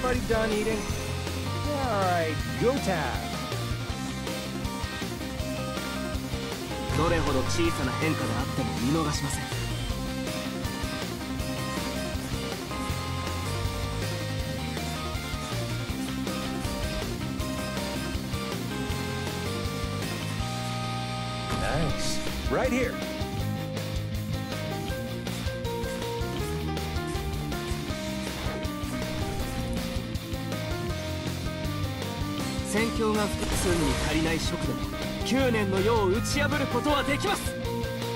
Everybody done eating? Alright, go time. どれほど小さな変化があっても見逃しません。 Nice. Right here. 戦況が複数に足りない職でも9年の世を打ち破ることはできます。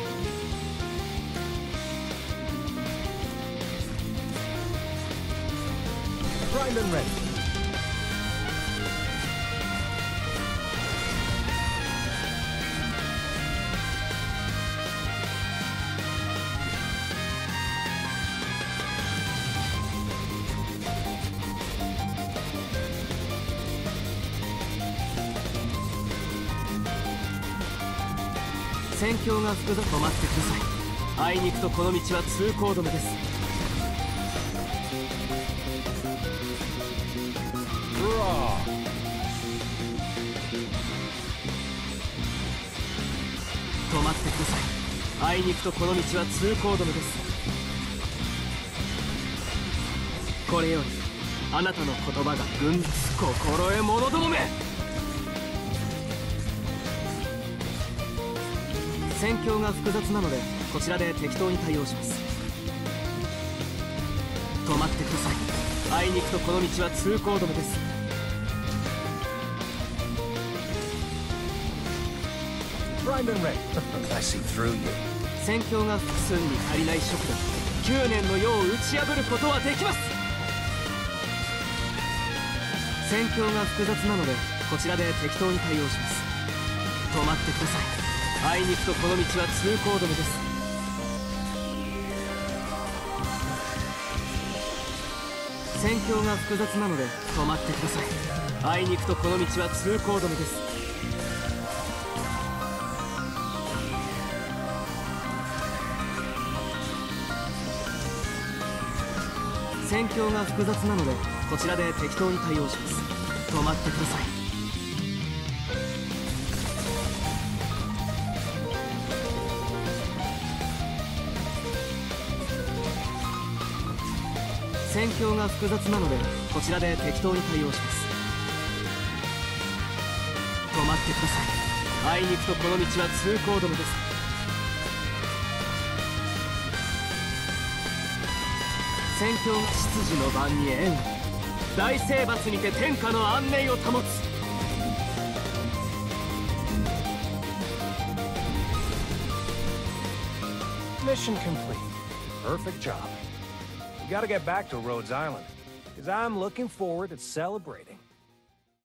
Primed and ready. 戦況が複雑。止まってください。あいにくとこの道は通行止めです。止まってください。あいにくとこの道は通行止めです。これよりあなたの言葉が軍心得者どもめ。戦況が複雑なのでこちらで適当に対応します。止まってください。あいにくとこの道は通行止めです。Primed and ready. I see through you. 戦況が複数に足りない職で9年の世を打ち破ることはできます。戦況が複雑なのでこちらで適当に対応します。止まってください。あいにくとこの道は通行止めです。戦況が複雑なので止まってください。あいにくとこの道は通行止めです。戦況が複雑なのでこちらで適当に対応します。止まってください。戦況が複雑なのでこちらで適当に対応します。止まってください。あいにくとこの道は通行止めです。戦況が執事の番に縁を大征伐にて天下の安寧を保つ。 Mission complete. Perfect job. You gotta get back to Rhodes Island, because I'm looking forward to celebrating.